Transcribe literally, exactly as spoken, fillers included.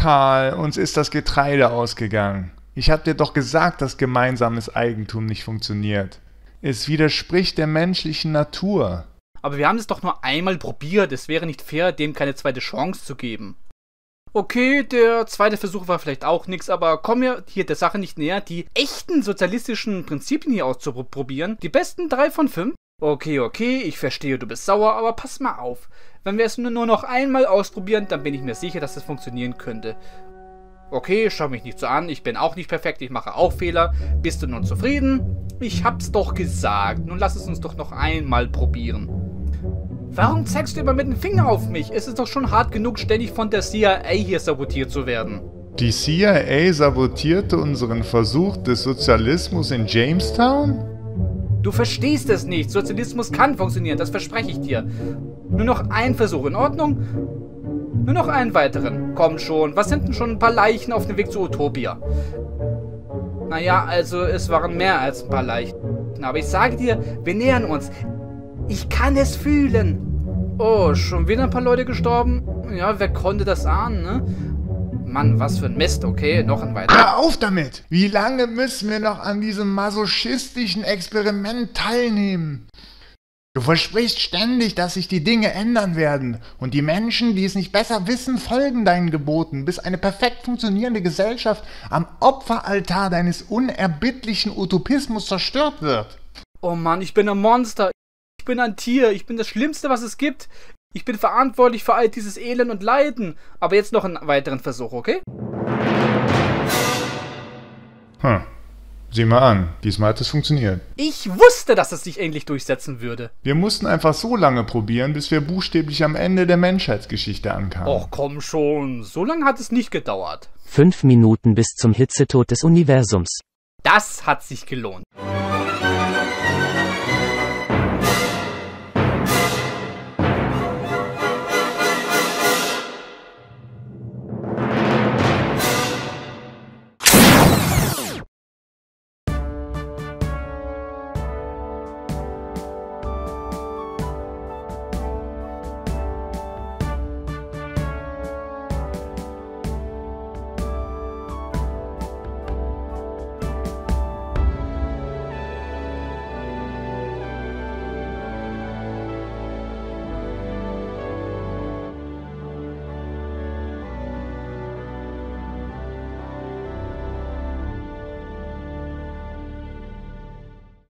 Karl, uns ist das Getreide ausgegangen. Ich hab dir doch gesagt, dass gemeinsames Eigentum nicht funktioniert. Es widerspricht der menschlichen Natur. Aber wir haben es doch nur einmal probiert. Es wäre nicht fair, dem keine zweite Chance zu geben. Okay, der zweite Versuch war vielleicht auch nix, aber kommen wir hier der Sache nicht näher, die echten sozialistischen Prinzipien hier auszuprobieren. Die besten drei von fünf? Okay, okay, ich verstehe, du bist sauer, aber pass mal auf. Wenn wir es nur noch einmal ausprobieren, dann bin ich mir sicher, dass es funktionieren könnte. Okay, schau mich nicht so an, ich bin auch nicht perfekt, ich mache auch Fehler. Bist du nun zufrieden? Ich hab's doch gesagt, nun lass es uns doch noch einmal probieren. Warum zeigst du immer mit dem Finger auf mich? Es ist doch schon hart genug, ständig von der C I A hier sabotiert zu werden. Die C I A sabotierte unseren Versuch des Sozialismus in Jamestown? Du verstehst es nicht. Sozialismus kann funktionieren, das verspreche ich dir. Nur noch ein Versuch, in Ordnung? Nur noch einen weiteren. Komm schon, was sind denn schon ein paar Leichen auf dem Weg zu Utopia? Naja, also es waren mehr als ein paar Leichen. Aber ich sage dir, wir nähern uns. Ich kann es fühlen. Oh, schon wieder ein paar Leute gestorben? Ja, wer konnte das ahnen, ne? Mann, was für ein Mist. Okay, noch ein weiterer. Hör auf damit! Wie lange müssen wir noch an diesem masochistischen Experiment teilnehmen? Du versprichst ständig, dass sich die Dinge ändern werden. Und die Menschen, die es nicht besser wissen, folgen deinen Geboten, bis eine perfekt funktionierende Gesellschaft am Opferaltar deines unerbittlichen Utopismus zerstört wird. Oh Mann, ich bin ein Monster. Ich bin ein Tier. Ich bin das Schlimmste, was es gibt. Ich bin verantwortlich für all dieses Elend und Leiden. Aber jetzt noch einen weiteren Versuch, okay? Hm. Sieh mal an, diesmal hat es funktioniert. Ich wusste, dass es sich endlich durchsetzen würde. Wir mussten einfach so lange probieren, bis wir buchstäblich am Ende der Menschheitsgeschichte ankamen. Och, komm schon. So lange hat es nicht gedauert. Fünf Minuten bis zum Hitzetod des Universums. Das hat sich gelohnt.